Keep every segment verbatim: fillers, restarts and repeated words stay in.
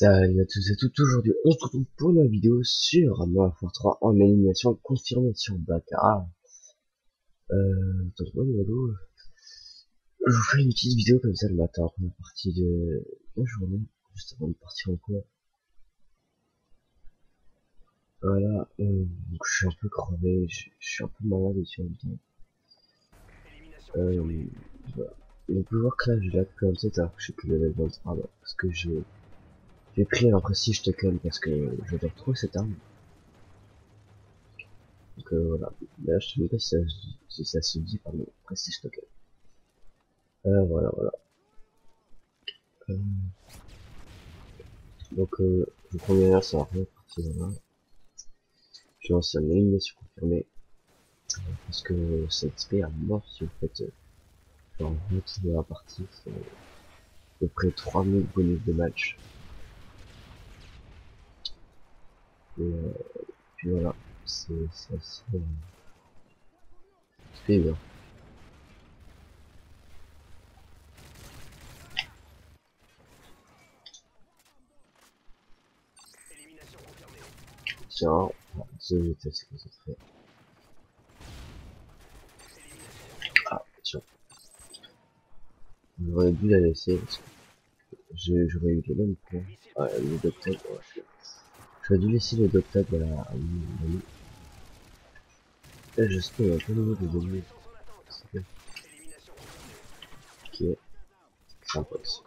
Salut à tous et toutes, aujourd'hui on se retrouve pour une vidéo sur Modern Warfare trois en élimination confirmée sur Baccarat. Euh, donc moi, voilà, je vous fais une petite vidéo comme ça le matin, première partie de la journée, juste avant de partir en cours. Voilà, euh, donc je suis un peu crevé, je, je suis un peu malade aussi en même temps. Euh, voilà. Et on peut voir que là j'ai la comme ça, alors que je suis que level vingt-trois, bah, parce que j'ai j'ai pris un prestige token parce que j'adore trop cette arme. Donc euh, voilà, là je sais même pas si ça, si ça se dit, pardon, prestige token. Euh, voilà, voilà. Euh, donc euh, je prends bien ça va rien partir là. J'ai lancé une élimination confirmée. Euh, parce que ça X P à mort si vous faites euh, genre vingt de la partie, c'est à peu près trois mille bonus de match. Et euh, puis voilà, c'est assez euh, c'est bien. Tiens, ce j'étais assez concentré. Ah, tiens, j'aurais dû la laisser parce que j'aurais eu les mêmes points. Ah, le docteur, ouais. J'aurais dû laisser le docteur à la à l'ami. Là, je spawn un peu nouveau des ennemis. C'est bien. Ok, sympa aussi.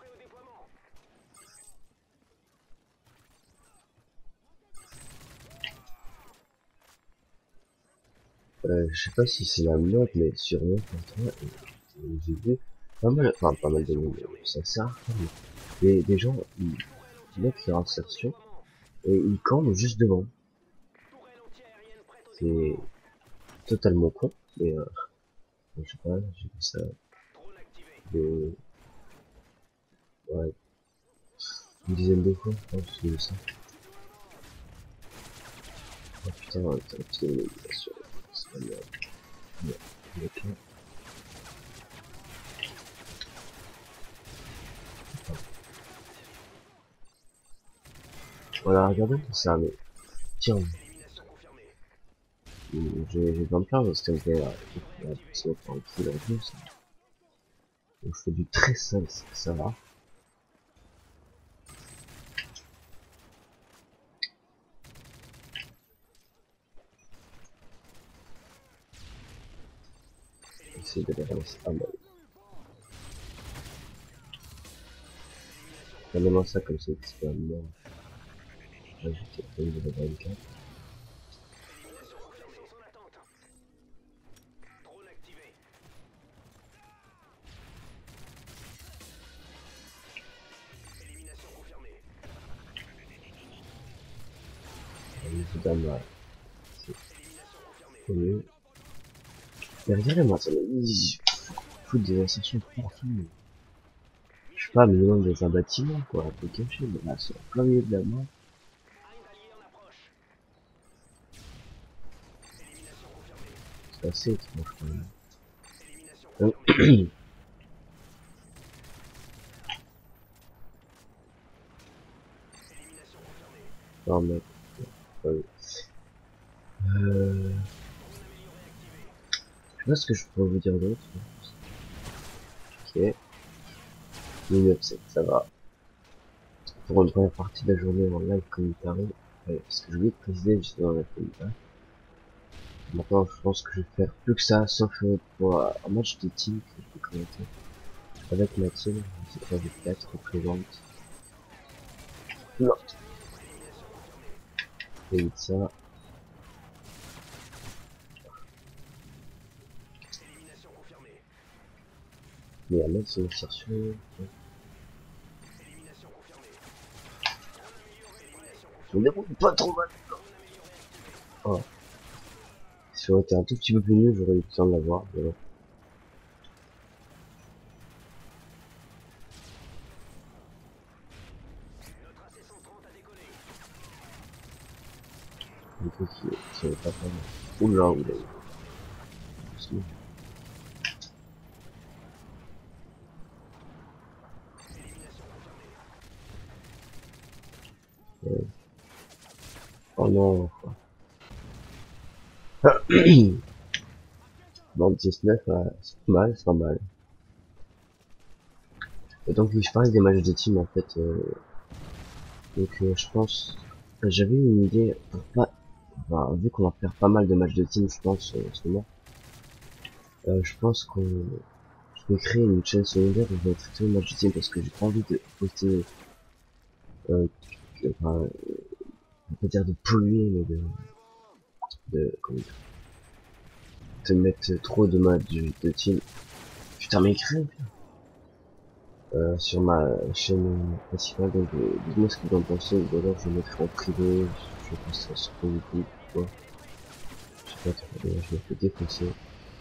Euh, je sais pas si c'est la mode, mais sur mon compte, j'ai vu pas mal, enfin pas mal de monde, ça sert à rien. Des, des gens, ils mettent leur insertion et ils campent juste devant. C'est totalement con, mais euh, je sais pas, j'ai vu ça de, ouais, une dizaine de fois, je pense, j'ai vu ça. Oh putain, t'as la petite élimination, c'est pas merde. Ouais, ok. Voilà, regardez ça, mais tiens, j'ai j'ai plein de plans parce que là, c'est pas un kill en plus. Donc je fais du très simple, ça va. Essayer de les relancer à mal. Prenez-moi ça comme ça, c'est pas mort. Là, j'ai peut-être eu de la vingt-quatre. Évidemment, c'est mieux. Mais regardez-moi, ça me dit, foutre des insertions partout. Je sais pas, minimum dans un bâtiment, quoi, un peu caché, mais là, c'est en plein milieu de la main. C'est assez étrange, quand même. Non, mec. Euh, euh, je sais pas ce que je pourrais vous dire d'autre. Ok. Mini upset, ça va. Pour une première partie de la journée en live commentary, ouais, parce que je voulais te préciser, j'étais dans la commentary. Maintenant, je pense que je vais faire plus que ça, sauf euh, pour euh, un match de team que je peux commenter. Avec ma team, c'est trois v quatre représente. Non. Et ça. Mais à mettre sur une chercheuse. Ouais. Je me déroule pas trop mal. Oh. Si j'aurais été un tout petit peu plus nul, j'aurais eu le temps de l'avoir. Mais bon. Du coup, si j'avais pas fait. Oula, oula. Sinon. Oh non. Bon, dix-neuf, ouais, c'est pas mal, c'est pas mal. Et donc, oui, je parlais des matchs de team, en fait. Euh, donc, euh, je pense... J'avais une idée, pour pas... Enfin, vu qu'on va faire pas mal de matchs de team, je pense, euh, en ce moment. Euh, je pense qu'on... Je vais créer une chaîne secondaire où je vais traiter le match de team, parce que j'ai pas envie de poster... Euh, enfin, on peut dire de polluer, mais de... de comment dire, de mettre trop de matchs de, de team. Putain, mais crève euh, sur ma chaîne principale, donc euh, dites-moi ce que vous en pensez, ou alors je le mettrai en privé, je posterai sur YouTube, quoi. Je sais pas trop, d'ailleurs je me fais défoncer.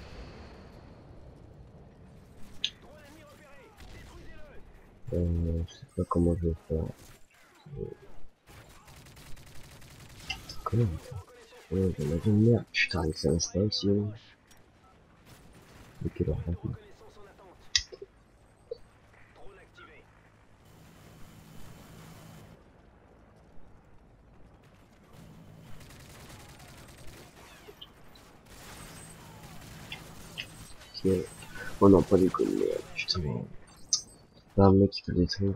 Euh, je sais pas comment je vais faire. Euh, comment on va faire? Oh, j'en avais une merde, putain, avec ça Insta aussi, hein. Mais quelle heure, d'accord. Ok. Oh non, pas les connes, merde, putain. Pas un mec qui peut détruire.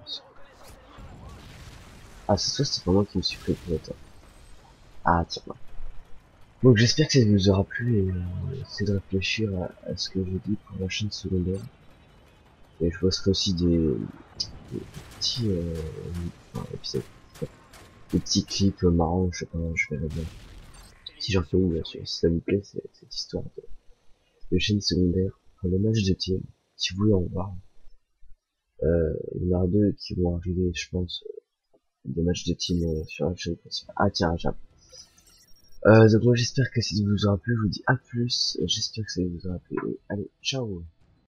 Ah, c'est ça, c'est pas moi qui me suis pris pour être. Ah, tiens. Donc j'espère que ça vous aura plu et euh, essayez de réfléchir à, à ce que j'ai dit pour la chaîne secondaire. Et je posterai aussi des, des petits euh, enfin, épisodes, des petits clips marrants, je sais pas, je verrai bien. Si j'en fais une, bien sûr, si ça vous plaît, c'est cette histoire de, de chaîne secondaire. Pour le match de team, si vous voulez en voir, euh, il y en aura deux qui vont arriver, je pense, euh, des matchs de team euh, sur la chaîne principale. Ah tiens, j'ai Euh, donc moi j'espère que ça vous aura plu, je vous dis à plus, j'espère que ça vous aura plu, allez, ciao.